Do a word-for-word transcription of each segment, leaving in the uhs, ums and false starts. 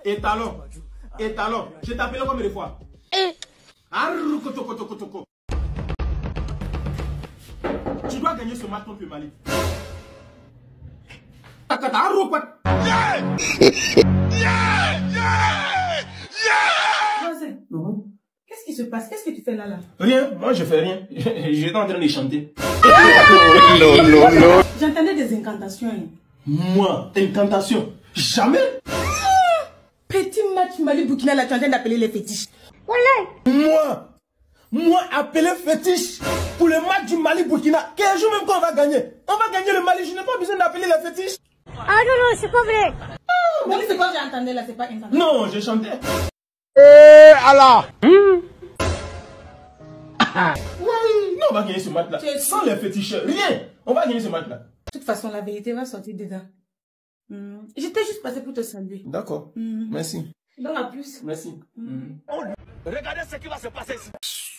Étalon. Étalon. Je t'appelle combien de fois? Arrou, koto, koto, koto, koto. Tu dois gagner ce match contre le Mali. Takata, arrou, quoi. Yeah! Yeah! Yeah! Yeah! Qu'est-ce qui se passe? Qu'est-ce que tu fais là, là? Rien, moi je fais rien. J'étais en train de chanter. Non, non, non. J'entendais des incantations. Moi, incantation? Jamais. Petit match Mali-Burkina, là, tu es en train d'appeler les fétiches. Voilà. Moi, moi, appeler fétiche pour le match du Mali-Burkina. Quel jour même qu'on va gagner? On va gagner le Mali, je n'ai pas besoin d'appeler les fétiches. Ah non, non, c'est pas vrai. Oh, Mali, c'est quoi j'ai entendu là, c'est pas incantation. Non, j'ai chanté. Eh, Allah. Hmm. Ouais, non, on va gagner ce match-là. Sans les fétiches, rien. On va gagner ce match-là. De toute façon, la vérité va sortir dedans. Mmh. J'étais juste passé pour te saluer. D'accord. Mmh. Merci. Dans la plus. Merci. Mmh. Oh, regardez ce qui va se passer ici.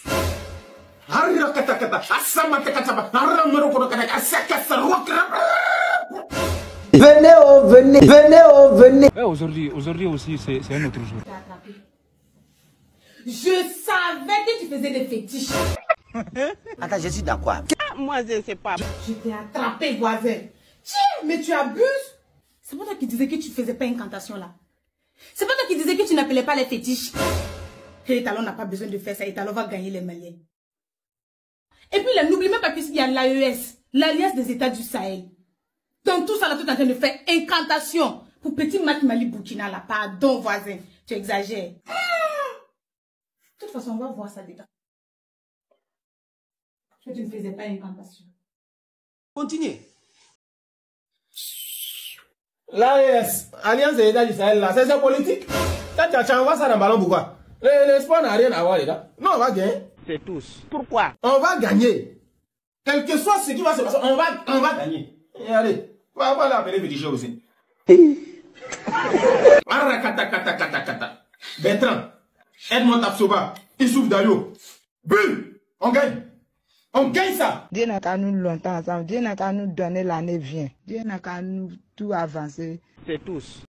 Venez, oh, venez, venez, oh, venez. Ouais, aujourd'hui, aujourd'hui aussi, c'est un autre jour. Je savais que tu faisais des fétiches. Attends, je suis d'accord. Ah, moi, je ne sais pas. Je t'ai attrapé, voisin. Tiens, mais tu abuses. C'est pas toi qui disais que tu faisais pas incantation là. C'est pas toi qui disais que tu n'appelais pas les fétiches. Et Étalon n'a pas besoin de faire ça. Étalon va gagner les Maliens. Et puis là, n'oublie même pas qu'il y a l'A E S, l'Alliance des États du Sahel. Dans tout ça, là, tu es en train de faire incantation pour petit match Mali-Burkina là. Pardon, voisin. Tu exagères. De toute façon, on va voir ça dedans. Que tu ne faisais pas incantation. Continuez. L'A E S, Alliance des États du Sahel, là, c'est politique. Quand tu envoies ça dans le ballon, pourquoi? L'espoir n'a rien à voir, les gars. Non, on va gagner. C'est tous. Pourquoi? On va gagner. Quel que soit ce qui va se passer, on va, on va gagner. Et allez, on va aller appeler les petits aussi. Bertrand, Edmond Tapsoba, Issouf Dayo. Bulle, on gagne. On gagne ça. Dieu n'a qu'à nous longtemps ensemble. Dieu n'a qu'à nous donner l'année vient. Dieu n'a qu'à nous tout avancer. C'est tous.